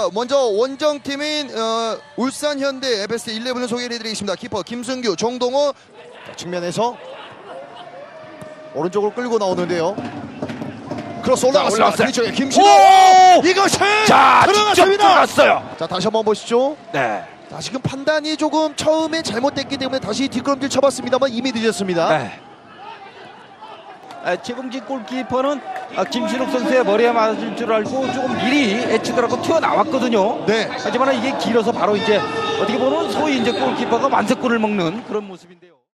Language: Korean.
자, 먼저 원정팀인 울산 현대 베스트 11을 소개해드리겠습니다. 키퍼 김승규, 정동호. 자, 측면에서 오른쪽으로 끌고 나오는데요. 크로스 올라갔습니다. 올라왔어요. 뒤쪽에 김신호. 이것이 자, 직접 들어갔습니다. 들어갔어요. 자, 다시 한번 보시죠. 네. 자, 지금 판단이 조금 처음에 잘못됐기 때문에 다시 뒷걸음질 쳐봤습니다만 이미 늦었습니다. 네. 최봉진 골키퍼는 김신욱 선수의 머리에 맞을 줄 알고 조금 미리 에치더라고 튀어나왔거든요. 네. 하지만 이게 길어서 바로 이제 어떻게 보면 소위 이제 골키퍼가 완석골을 먹는 그런 모습인데요.